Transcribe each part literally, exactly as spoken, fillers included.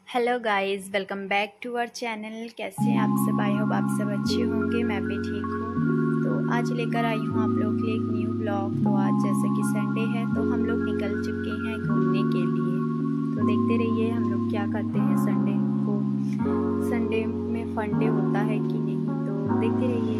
Hello guys, welcome back to our channel. कैसे हैं आप सब? आई होप आप सब अच्छे होंगे। मैं भी ठीक हूँ। तो आज लेकर आई हूँ आप लोग के लिए एक न्यू ब्लॉग। तो आज जैसे कि संडे है तो हम लोग निकल चुके हैं घूमने के लिए। तो देखते रहिए हम लोग क्या करते हैं संडे को, संडे में फंडे होता है कि नहीं, तो देखते रहिए।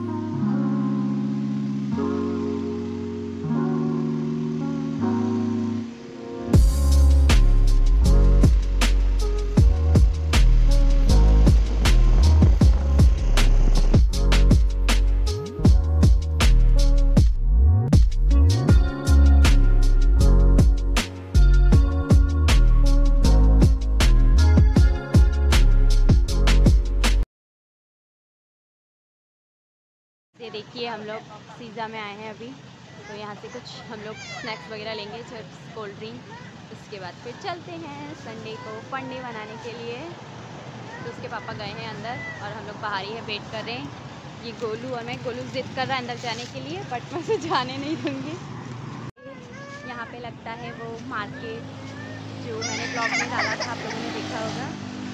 ये देखिए हम लोग सीज़ा में आए हैं अभी। तो यहाँ से कुछ हम लोग स्नैक्स वगैरह लेंगे, चिप्स, कोल्ड ड्रिंक। उसके बाद फिर चलते हैं संडे को फंडे बनाने के लिए। तो उसके पापा गए हैं अंदर और हम लोग बाहर ही है, वेट कर रहे हैं। ये गोलू और मैं, गोलू जिद कर रहा है अंदर जाने के लिए, बट मैं उसे जाने नहीं दूँगी। यहाँ पे लगता है वो मार्केट जो मैंने ब्लॉग में डाला था, आप लोगों ने देखा होगा।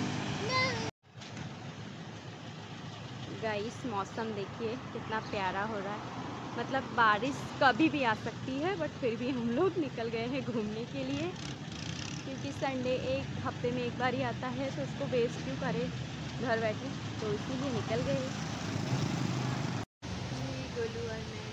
गाइस मौसम देखिए कितना प्यारा हो रहा है। मतलब बारिश कभी भी आ सकती है, बट फिर भी हम लोग निकल गए हैं घूमने के लिए, क्योंकि संडे एक हफ्ते में एक बार ही आता है, तो उसको वेस्ट क्यों करें घर बैठे, तो इसीलिए निकल गए। गोलू और मैं।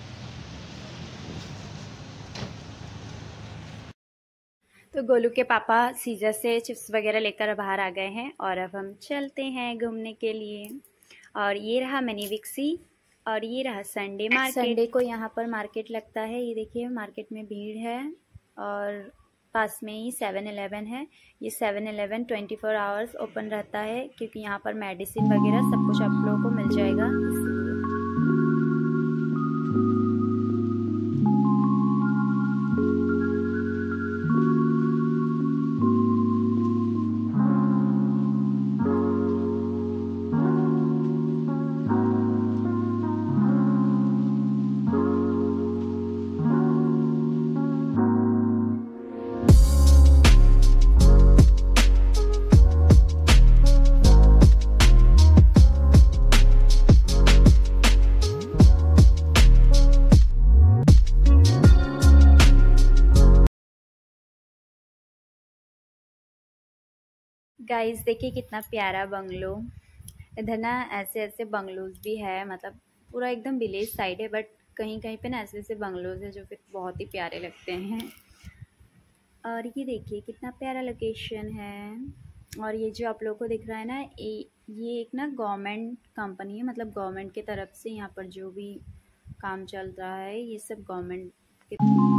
तो गोलू के पापा सीजर से चिप्स वगैरह लेकर बाहर आ गए हैं और अब हम चलते हैं घूमने के लिए। और ये रहा मिनी विक्सी और ये रहा संडे मार्केट। संडे को यहाँ पर मार्केट लगता है। ये देखिए मार्केट में भीड़ है और पास में ही सेवन इलेवन है। ये seven eleven twenty four hours open रहता है, क्योंकि यहाँ पर मेडिसिन वगैरह सब कुछ आप लोगों को मिल जाएगा। गाइस देखिए कितना प्यारा बंगलो। इधर ना ऐसे ऐसे बंगलोज भी है, मतलब पूरा एकदम विलेज साइड है, बट कहीं कहीं पे ना ऐसे ऐसे बंगलोज है जो फिर बहुत ही प्यारे लगते हैं। और ये देखिए कितना प्यारा लोकेशन है। और ये जो आप लोगों को दिख रहा है ना, ये ये एक ना गवर्नमेंट कंपनी है, मतलब गवर्नमेंट की तरफ से यहाँ पर जो भी काम चल रहा है ये सब गवर्नमेंट के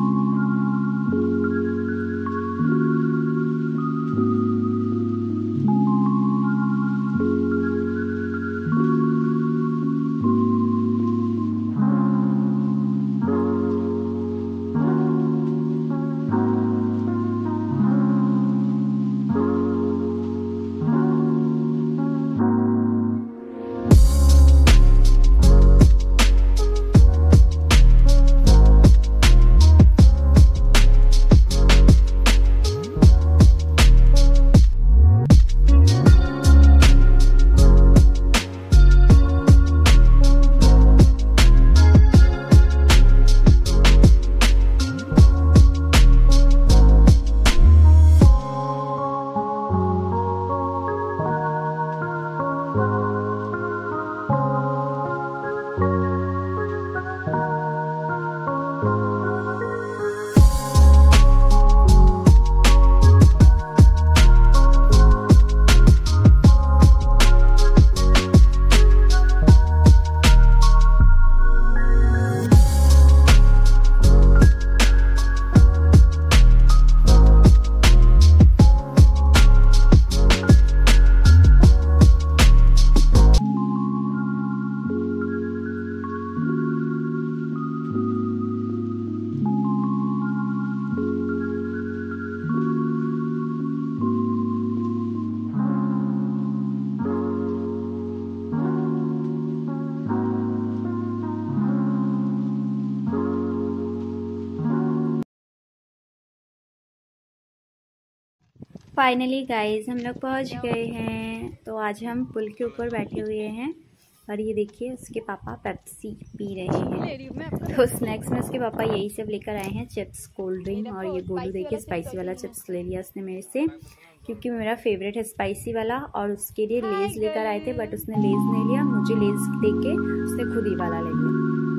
फाइनली गाइस हम लोग पहुंच गए हैं। तो आज हम पुल के ऊपर बैठे हुए हैं और ये देखिए उसके पापा पेप्सी पी रहे हैं। तो स्नैक्स में उसके पापा यही सब लेकर आए हैं, चिप्स, कोल्ड ड्रिंक। और ये गोलू देखिए स्पाइसी वाला चिप्स ले लिया उसने मेरे से, क्योंकि मेरा फेवरेट है स्पाइसी वाला। और उसके लिए लेज़ लेकर आए थे बट उसने लेज़ नहीं लिया, मुझे लेज़ देख के उसने खुद ही वाला ले लिया।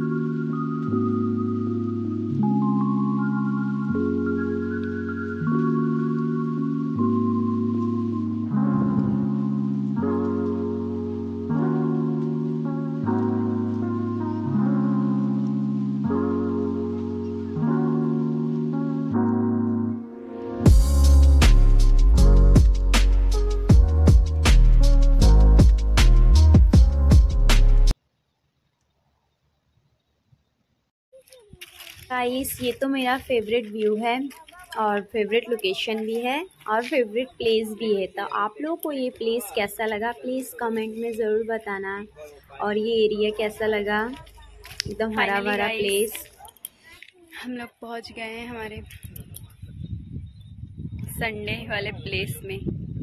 गाइस ये तो मेरा फेवरेट व्यू है और फेवरेट लोकेशन भी है और फेवरेट प्लेस भी है। तो आप लोगों को ये प्लेस कैसा लगा प्लीज़ कमेंट में ज़रूर बताना। और ये एरिया कैसा लगा, एकदम हरा भरा प्लेस। हम लोग पहुंच गए हैं हमारे संडे वाले प्लेस में।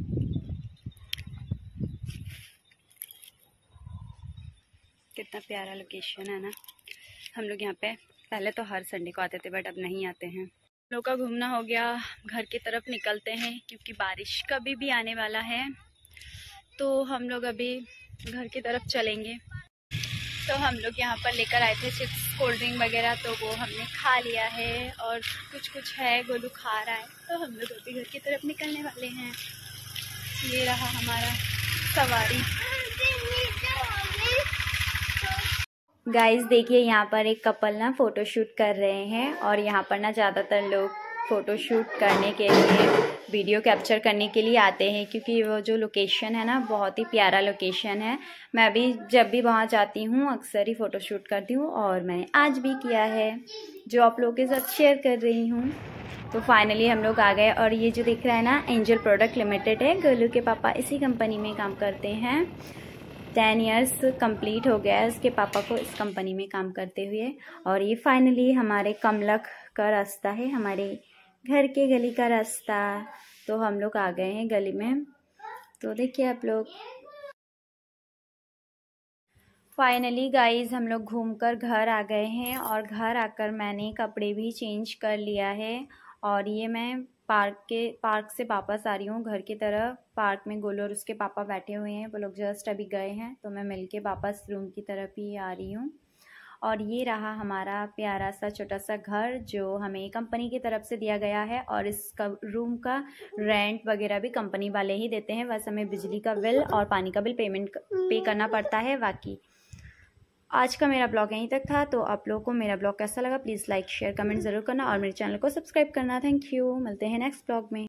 कितना प्यारा लोकेशन है ना। हम लोग यहाँ पे पहले तो हर संडे को आते थे बट अब नहीं आते हैं। हम लोग का घूमना हो गया, घर की तरफ निकलते हैं क्योंकि बारिश कभी भी आने वाला है। तो हम लोग अभी घर की तरफ चलेंगे। तो हम लोग यहाँ पर लेकर आए थे चिप्स, कोल्ड ड्रिंक वगैरह, तो वो हमने खा लिया है और कुछ कुछ है गोलू खा रहा है। तो हम लोग अभी घर की तरफ निकलने वाले हैं। ये रहा हमारा सवारी। गाइस देखिए यहाँ पर एक कपल ना फ़ोटो शूट कर रहे हैं और यहाँ पर ना ज़्यादातर लोग फ़ोटो शूट करने के लिए, वीडियो कैप्चर करने के लिए आते हैं, क्योंकि वो जो लोकेशन है ना बहुत ही प्यारा लोकेशन है। मैं भी जब भी वहाँ जाती हूँ अक्सर ही फ़ोटो शूट करती हूँ और मैंने आज भी किया है, जो आप लोगों के साथ शेयर कर रही हूँ। तो फाइनली हम लोग आ गए। और ये जो दिख रहा है ना एंजल प्रोडक्ट लिमिटेड है, गोलू के पापा इसी कंपनी में काम करते हैं। टेन इयर्स कंप्लीट हो गया है उसके पापा को इस कंपनी में काम करते हुए। और ये फाइनली हमारे कमलक का रास्ता है, हमारे घर के गली का रास्ता। तो हम लोग आ गए हैं गली में। तो देखिए आप लोग। फाइनली गाइस हम लोग घूमकर घर आ गए हैं और घर आकर मैंने कपड़े भी चेंज कर लिया है। और ये मैं पार्क के पार्क से वापस आ रही हूँ घर की तरफ। पार्क में गोलू और उसके पापा बैठे हुए हैं, वो लोग जस्ट अभी गए हैं, तो मैं मिलके वापस रूम की तरफ ही आ रही हूँ। और ये रहा हमारा प्यारा सा छोटा सा घर जो हमें कंपनी की तरफ से दिया गया है। और इस रूम का रेंट वगैरह भी कंपनी वाले ही देते हैं, बस हमें बिजली का बिल और पानी का बिल पेमेंट पे करना पड़ता है। बाकी आज का मेरा ब्लॉग यहीं तक था। तो आप लोगों को मेरा ब्लॉग कैसा लगा प्लीज़ लाइक शेयर कमेंट ज़रूर करना और मेरे चैनल को सब्सक्राइब करना। थैंक यू, मिलते हैं नेक्स्ट ब्लॉग में।